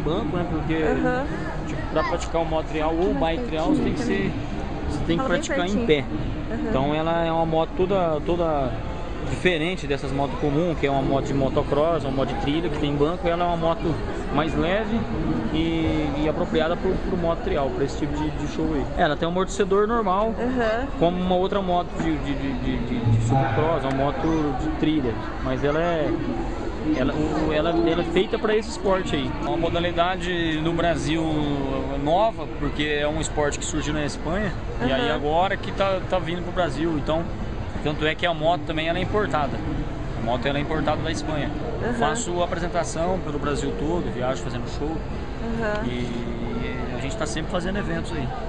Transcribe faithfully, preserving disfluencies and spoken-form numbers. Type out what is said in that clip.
banco, né? Porque Uhum. tipo, para praticar o moto trial ou o bike trial, você tem que ser, você tem que Fala bem praticar em pertinho. pé. Uhum. Então ela é uma moto toda, toda diferente dessas motos comuns, que é uma moto de motocross, uma moto de trilha que tem banco. Ela é uma moto mais leve e, e apropriada para o moto trial, para esse tipo de, de show aí. Ela tem um amortecedor normal, Uhum. como uma outra moto de, de, de, de, de, de supercross, uma moto de trilha, mas ela é ela, o- ela, ela é feita para esse esporte aí. É uma modalidade no Brasil nova, porque é um esporte que surgiu na Espanha, Uhum. e aí agora que tá, tá vindo pro Brasil. Então, tanto é que a moto também ela é importada. A moto ela é importada da Espanha. Uhum. Faço apresentação pelo Brasil todo, viajo fazendo show, Uhum. e a gente tá sempre fazendo eventos aí.